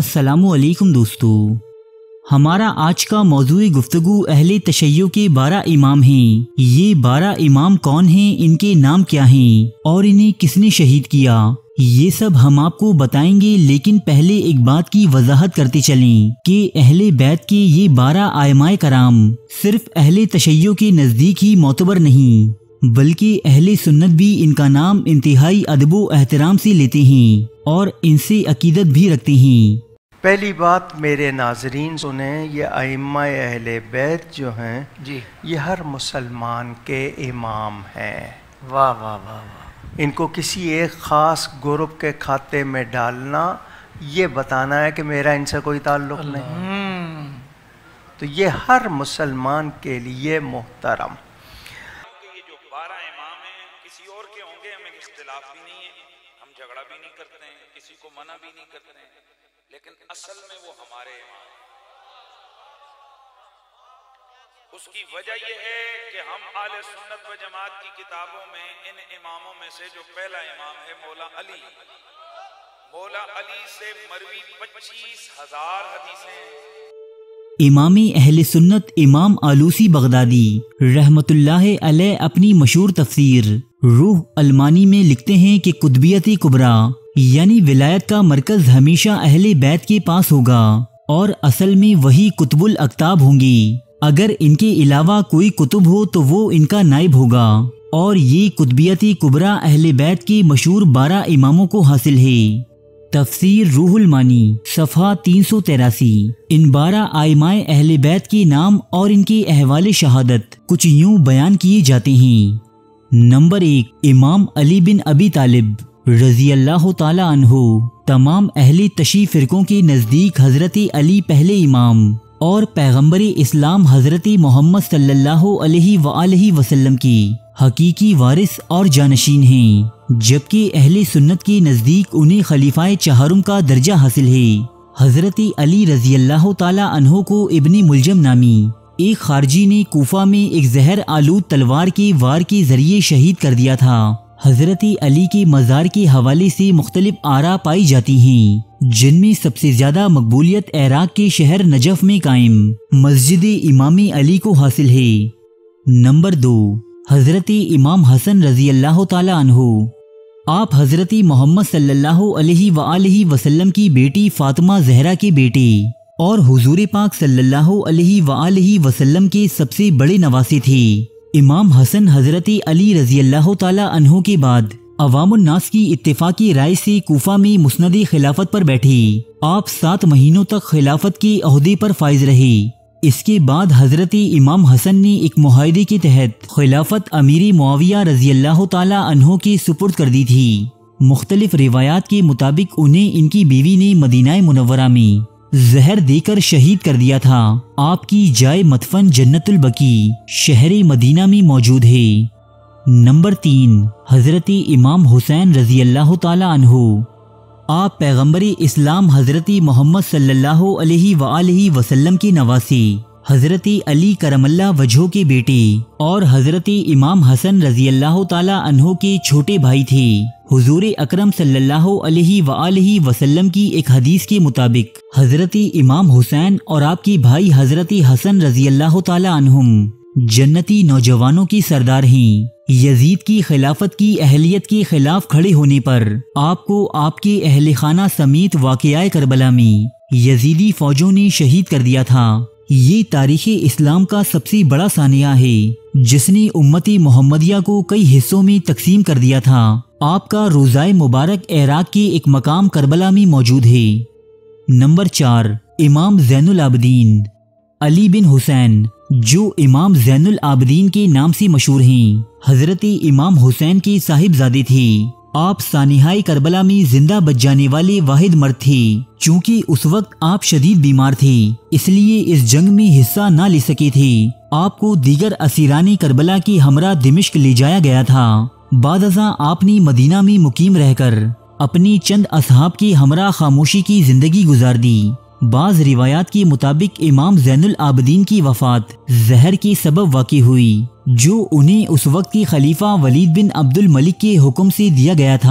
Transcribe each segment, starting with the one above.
अस्सलामु अलैकुम दोस्तों, हमारा आज का मौजूई गुफ्तगू अहले तशय्यो के 12 इमाम हैं। ये 12 इमाम कौन हैं, इनके नाम क्या हैं और इन्हें किसने शहीद किया, ये सब हम आपको बताएंगे। लेकिन पहले एक बात की वजाहत करते चलें कि अहले बैत के ये 12 आइमाए कराम सिर्फ अहले तशय्यो के नज़दीक ही मोतबर नहीं, बल्कि अहले सुन्नत भी इनका नाम इंतहाई अदबो एहतराम से लेते हैं और इनसे अकीदत भी रखते हैं। पहली बात मेरे नाजरीन सुने, ये आइम्मा अहले बैत जो हैं जी, ये हर मुसलमान के इमाम हैं। वाह वाह वाह वाह। इनको किसी एक ख़ास ग्रुप के खाते में डालना, ये बताना है कि मेरा इनसे कोई ताल्लुक़ नहीं, तो ये हर मुसलमान के लिए मोहतरम। ये जो 12 इमाम हैं किसी और के होंगे, हमें इख्तिलाफ भी नहीं है, हम झगड़ा भी नहीं करते हैं, किसी को मना भी नहीं करते हैं, लेकिन असल में वो हमारे इमाम हैं। उसकी वजह यह है कि हम आले सुन्नत व जमात की किताबों में इन इमामों में से जो पहला इमाम है मौला अली से मरवी 25,000 हदीसें हैं। इमामी अहले सुन्नत इमाम आलूसी बगदादी रहमतुल्लाह अलैह अपनी मशहूर तफसीर रूह अलमानी में लिखते हैं कि कुतबियत कुबरा यानी विलायत का मरकज हमेशा अहले बैत के पास होगा और असल में वही कुतुबुल अक्ताब होंगी। अगर इनके अलावा कोई कुतुब हो तो वो इनका नाइब होगा और ये कुतबियत कुबरा अहले बैत के मशहूर 12 इमामों को हासिल है। तफसीर रूहुल मानी सफ़ा 383। इन 12 आइमाए अहले बैत के नाम और इनके अहवाले शहादत कुछ यूं बयान किए जाते हैं। नंबर 1, इमाम अली बिन अबी तालिब रज़ी अल्लाह ताला अन्हो। तमाम अहले तशी फ़िरक़ों के नज़दीक हज़रत अली पहले इमाम और पैगम्बर इस्लाम हज़रत मोहम्मद सल्लल्लाहु अलैहि वसल्लम की हकीकी वारिस और जानशीन हैं, जबकि अहले सुन्नत के नज़दीक उन्हें खलीफाए चहारुम का दर्जा हासिल है। हज़रत अली रज़ी अल्लाह ताला अन्हो को इब्ने मुलजम नामी एक खारजी ने कूफा में एक जहर आलूद तलवार के वार के जरिए शहीद कर दिया था। हज़रत अली के मज़ार के हवाले से मुख्तलिफ आरा पाई जाती हैं, जिनमें सबसे ज़्यादा मकबूलियत इराक के शहर नजफ में कायम मस्जिद इमाम अली को हासिल है। नंबर 2, हज़रत इमाम हसन रज़ी अल्लाह ताला अन्हो। आप हज़रत मोहम्मद सल्लल्लाहु अलैहि वसल्लम की बेटी फातिमा ज़हरा के बेटे और हुजूर पाक सल्लल्लाहु अलैहि वसल्लम के सबसे बड़े नवासे थे। इमाम हसन हज़रत अली रज़ी अल्लाह ताला अन्हो के बाद अवामुन नास की इत्तेफाकी राय से कूफा में मुस्नद खिलाफत पर बैठे। आप 7 महीनों तक खिलाफत के ओहदे पर फाइज रहे। इसके बाद हज़रत इमाम हसन ने एक मुआहदे के तहत खिलाफत अमीर मुआविया रज़ी अल्लाह ताला अन्हो के सुपुर्द कर दी थी। मुख्तलिफ रिवायात के मुताबिक उन्हें इनकी बीवी ने मदीना मुनव्वरा में जहर देकर शहीद कर दिया था। आपकी जाए मदफन जन्नतुल बकी शहर मदीना में मौजूद है। नंबर 3, हज़रत इमाम हुसैन रज़ी अल्लाह ताला अन्हो। आप पैगम्बर इस्लाम हज़रत मोहम्मद सल्लल्लाहु अलैहि वसल्लम के नवासे हज़रत अली करमल्ला वजहो के बेटे और हज़रत इमाम हसन रज़ी अल्लाह ताला अन्हो के छोटे भाई थे। हुजूर अकरम सल्लल्लाहु अलैहि वसल्लम की एक हदीस के मुताबिक हज़रत इमाम हुसैन और आपके भाई हज़रत हसन रज़ी अल्लाह ताला अन्हुम जन्नती नौजवानों की सरदार हैं। यजीद की खिलाफत की अहलियत के खिलाफ खड़े होने पर आपको आपके अहले खाना समेत वाक़या करबला में यजीदी फौजों ने शहीद कर दिया था। ये तारीख़ इस्लाम का सबसे बड़ा सानिया है, जिसने उम्मती मोहम्मदिया को कई हिस्सों में तकसीम कर दिया था। आपका रोज़ाए मुबारक इराक के एक मकाम करबला में मौजूद है। नंबर 4, इमाम ज़ैनुल आबदीन अली बिन हुसैन, जो इमाम ज़ैनुल आबदीन के नाम से मशहूर हैं। हज़रत इमाम हुसैन के साहिबजादे थे। आप सानिहाई करबला में जिंदा बच जाने वाले वाहिद मर्द थे। चूँकि उस वक्त आप शदीद बीमार थे, इसलिए इस जंग में हिस्सा न ले सके थे। आपको दीगर असीरानी करबला के हमरा दिमिश्क ले जाया गया था। बाद अज़ां आपने मदीना में मुकीम रहकर अपनी चंद असहाब के हमरा खामोशी की जिंदगी गुजार दी। बाज़ रिवायात के मुताबिक इमाम ज़ैनुल आबदीन की वफ़ात जहर के सबब वाक़ई हुई, जो उन्हें उस वक्त के खलीफा वलीद बिन अब्दुल मलिक के हुक्म से दिया गया था।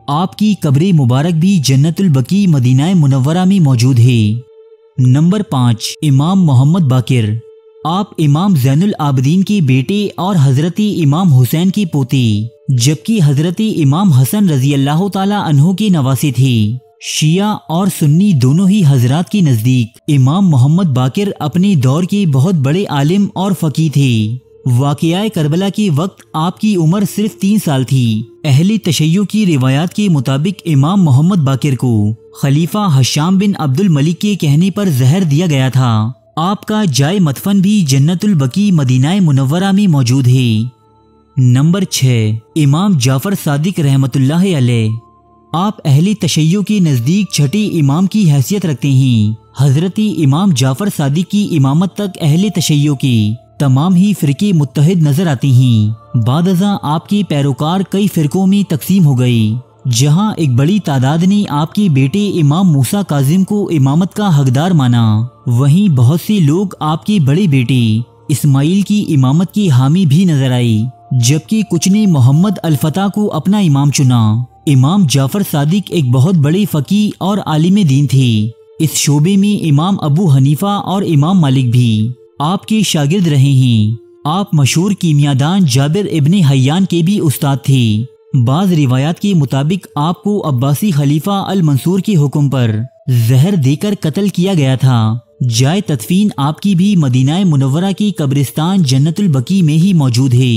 आपकी कब्र मुबारक भी जन्नतुल बकी मदीना मुनव्वरा में मौजूद है। नंबर 5, इमाम मोहम्मद बाकिर। आप इमाम ज़ैनुल आबदीन के बेटे और हजरती इमाम हुसैन के पोते, जबकि हजरती इमाम हसन रजी अल्लाह ताला अन्हु के नवासे थे। शिया और सुन्नी दोनों ही हजरात के नज़दीक इमाम मोहम्मद बाकिर अपने दौर के बहुत बड़े आलिम और फ़कीह थे। वाक़िया करबला के वक्त आपकी उम्र सिर्फ 3 साल थी। अहले तशय्यो की रिवायात के मुताबिक इमाम मोहम्मद बाकिर को खलीफा हशाम बिन अब्दुल मलिक के कहने पर जहर दिया गया था। आपका जाए मदफन भी जन्नतुल बकी मदीना मुनव्वरा में मौजूद है। नंबर 6, इमाम जाफर सादिक रहमतुल्लाह अलैह। आप अहले तशय्यो के नज़दीक छठे इमाम की हैसियत रखते हैं। हजरती इमाम जाफर सादिक की इमामत तक अहले तशय्यो के तमाम ही फ़िरके मुत्तहिद नजर आते हैं। बादअज़ां आपके पैरोकार कई फ़िरकों में तकसीम हो गए, जहां एक बड़ी तादाद ने आपके बेटे इमाम मूसा काजिम को इमामत का हकदार माना। वहीं बहुत से लोग आपके बड़े बेटे इस्माइल की इमामत की हामी भी नजर आई, जबकि कुछ ने मोहम्मद अल फतह को अपना इमाम चुना। इमाम जाफर सादिक एक बहुत बड़े फ़कीह और आलिम दीन थे। इस शोबे में इमाम अबू हनीफा और इमाम मालिक भी आपके शागिर्द रहे हैं। आप मशहूर कीमियादान जाबिर इब्ने हय्यान के भी उस्ताद थे। बाज़ रिवायात के मुताबिक आपको अब्बासी खलीफा अल मंसूर के हुक्म पर जहर देकर कत्ल किया गया था। जाए तदफीन आपकी भी मदीना मुनव्वरा की कब्रिस्तान जन्नतुल बकी में ही मौजूद है।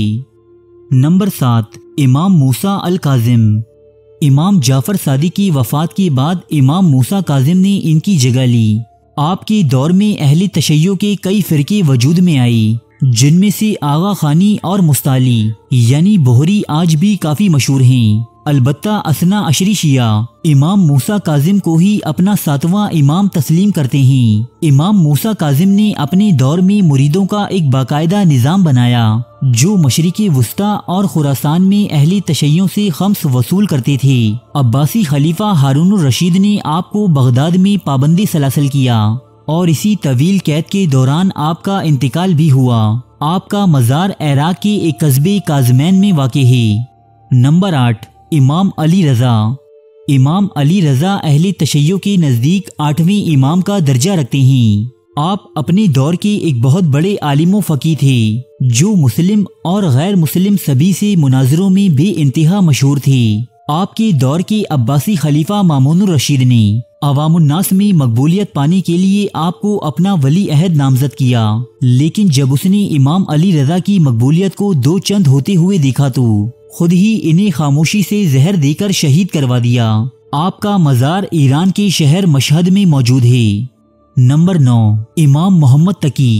नंबर 7, इमाम मूसा अल काजिम। इमाम जाफर सादिक की वफ़ात के बाद इमाम मूसा काजिम ने इनकी जगह ली। आपके दौर में अहले तशय्यो के कई फ़िरके वजूद में आई, जिनमें से आगा खानी और मुस्ताली यानी बोहरी आज भी काफ़ी मशहूर हैं। अलबत्ता असना अशरी शिया इमाम मूसा काजिम को ही अपना 7वां इमाम तस्लीम करते हैं। इमाम मूसा काजिम ने अपने दौर में मुरीदों का एक बाकायदा निज़ाम बनाया, जो मशरिक़े वुस्ता और खुरासान में अहले तशय्यो से खम्स वसूल करते थे। अब्बासी खलीफा हारून रशीद ने आपको बगदाद में पाबंदी सलासल किया और इसी तवील कैद के दौरान आपका इंतकाल भी हुआ। आपका मज़ार इराक के एक कस्बे काज़मैन में वाक़े है। नंबर 8, इमाम अली रज़ा। इमाम अली रज़ा अहले तशय्यो के नज़दीक 8वें इमाम का दर्जा रखते हैं। आप अपने दौर के एक बहुत बड़े आलिम फ़कीह थे, जो मुस्लिम और गैर मुस्लिम सभी से मुनाजरों में बेइंतहा मशहूर थे। आपके दौर के अब्बासी खलीफा मामून रशीद ने अवामुन्नास में मकबूलियत पाने के लिए आपको अपना वली अहद नामजद किया, लेकिन जब उसने इमाम अली रज़ा की मकबूलियत को 2 चंद होते हुए देखा तो खुद ही इन्हें खामोशी से जहर देकर शहीद करवा दिया। आपका मज़ार ईरान के शहर मशहद में मौजूद है। नंबर 9, इमाम मोहम्मद तकी।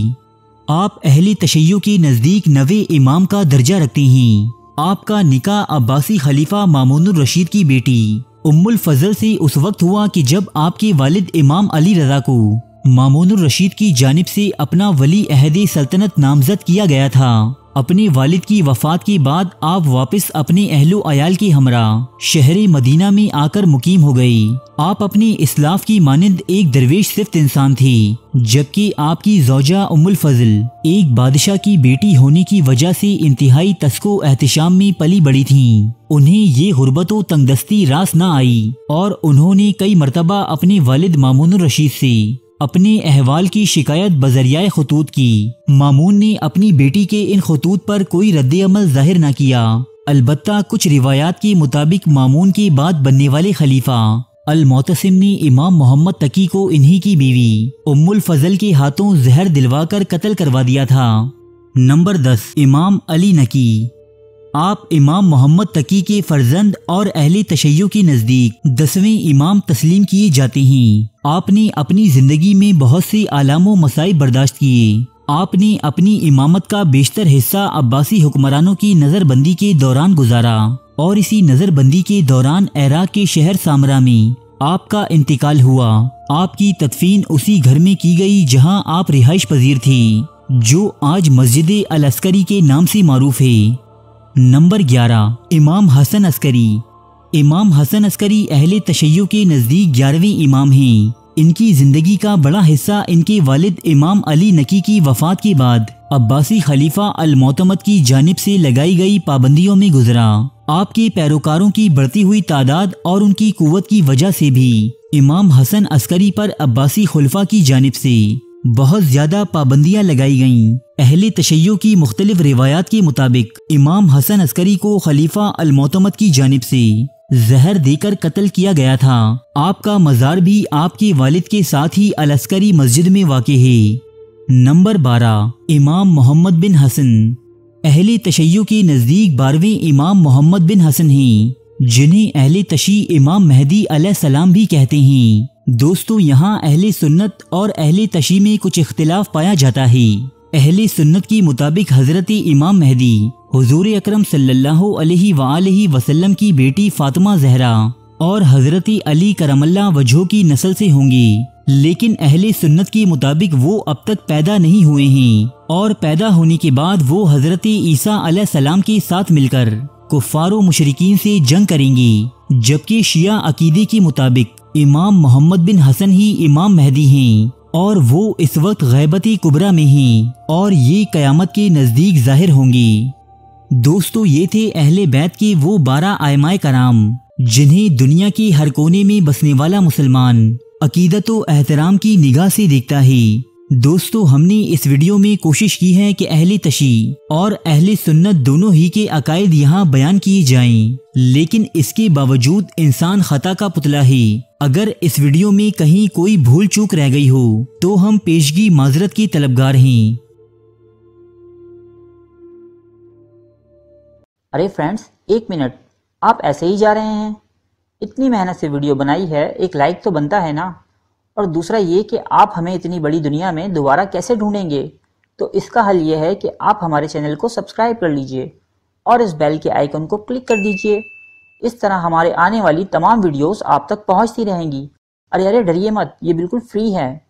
आप अहले तशय्यो के नज़दीक 9वें इमाम का दर्जा रखते हैं। आपका निकाह अब्बासी खलीफा मामून रशीद की बेटी उम्मुल फजल से उस वक्त हुआ कि जब आपके वालिद इमाम अली रज़ा को मामून रशीद की जानिब से अपना वली अहद सल्तनत नामजद किया गया था। अपने वालिद की वफ़ात के बाद आप वापस अपने अहलो अयाल के हमरा शहर मदीना में आकर मुकीम हो गई। आप अपने इस्लाफ की मानिंद एक दरवेश सिफ्त इंसान थे, जबकि आपकी ज़ौजा उम्मुल फजल एक बादशाह की बेटी होने की वजह से इंतहाई तस्को एहतिशाम में पली बड़ी थीं। उन्हें ये गुर्बत व तंगदस्ती रास न आई और उन्होंने कई मरतबा अपने वालिद मामून रशीद से अपने अहवाल की शिकायत बजरियाए खतूत की। मामून ने अपनी बेटी के इन खतूत पर कोई रद्द-ए-अमल जाहिर न किया। अलबत्ता कुछ रिवायात के मुताबिक मामून के बाद बनने वाले खलीफा अल-मोतसिम ने इमाम मोहम्मद तकी को इन्हीं की बीवी उम्मुल फजल के हाथों जहर दिलवाकर कत्ल करवा दिया था। नंबर 10, इमाम अली नकी। आप इमाम मोहम्मद तकी के फर्जंद और अहले तशय्यो के नज़दीक 10वें इमाम तस्लीम किए जाते हैं। आपने अपनी ज़िंदगी में बहुत से आलामो मसाइब बर्दाश्त किए। आपने अपनी इमामत का बेशतर हिस्सा अब्बासी हुक्मरानों की नज़रबंदी के दौरान गुजारा और इसी नज़रबंदी के दौरान इराक के शहर सामरा में आपका इंतकाल हुआ। आपकी तदफीन उसी घर में की गई जहां आप रिहाइश पजीर थी, जो आज मस्जिद अल अस्करी के नाम से मारूफ है। नंबर 11, इमाम हसन अस्करी। इमाम हसन अस्करी अहले तशय्यो के नज़दीक 11वें इमाम हैं। इनकी ज़िंदगी का बड़ा हिस्सा इनके वालिद इमाम अली नकी की वफ़ात के बाद अब्बासी खलीफा अल-मोतमद की जानिब से लगाई गई पाबंदियों में गुजरा। आपके पैरोकारों की बढ़ती हुई तादाद और उनकी कुव्वत की वजह से भी इमाम हसन अस्करी पर अब्बासी खुलफा की जानिब से बहुत ज्यादा पाबंदियां लगाई गईं। अहले तशय्यो की मुख्तलिफ रिवायात के मुताबिक इमाम हसन अस्करी को खलीफा अल-मोतमद की जानिब से जहर देकर कत्ल किया गया था। आपका मज़ार भी आपके वालिद के साथ ही अल अस्करी मस्जिद में वाक़े है। नंबर 12, इमाम मोहम्मद बिन हसन। अहले तशय्यो के नज़दीक 12वें इमाम मोहम्मद बिन हसन हैं, जिन्हें अहले तशी इमाम मेहदी अलैहिस्सलाम भी कहते हैं। दोस्तों, यहाँ अहले सुन्नत और अहले तशी में कुछ इख्तिलाफ पाया जाता है। अहले सुन्नत के मुताबिक हजरत इमाम मेहदी हुजूर अकरम सल्लल्लाहु अलैहि वसल्लम की बेटी फातिमा जहरा और हजरत अली करमल्ला वजहो की नस्ल से होंगे, लेकिन अहले सुन्नत के मुताबिक वो अब तक पैदा नहीं हुए हैं और पैदा होने के बाद वो हजरत ईसा अलैहिस्सलाम के साथ मिलकर कुफ्फारो मुशरिकीन से जंग करेंगे। जबकि शिया अकीदे के मुताबिक इमाम मोहम्मद बिन हसन ही इमाम मेहदी हैं और वो इस वक्त गैबत-ए कुबरा में हैं और ये कयामत के नज़दीक जाहिर होंगी। दोस्तों, ये थे अहले बैत के वो 12 आइमाए कराम जिन्हें दुनिया के हर कोने में बसने वाला मुसलमान अकीदत व एहतराम की निगाह से देखता है। दोस्तों, हमने इस वीडियो में कोशिश की है कि अहले तशी और अहले सुन्नत दोनों ही के अकायद यहाँ बयान किए जाएं, लेकिन इसके बावजूद इंसान खता का पुतला है। अगर इस वीडियो में कहीं कोई भूल चूक रह गई हो तो हम पेशगी माजरत के तलबगार हैं। अरे फ्रेंड्स, 1 मिनट, आप ऐसे ही जा रहे हैं? इतनी मेहनत से वीडियो बनाई है, एक लाइक तो बनता है ना। और दूसरा ये कि आप हमें इतनी बड़ी दुनिया में दोबारा कैसे ढूंढेंगे, तो इसका हल ये है कि आप हमारे चैनल को सब्सक्राइब कर लीजिए और इस बेल के आइकन को क्लिक कर दीजिए। इस तरह हमारे आने वाली तमाम वीडियोस आप तक पहुंचती रहेंगी। अरे डरिए मत, ये बिल्कुल फ्री है।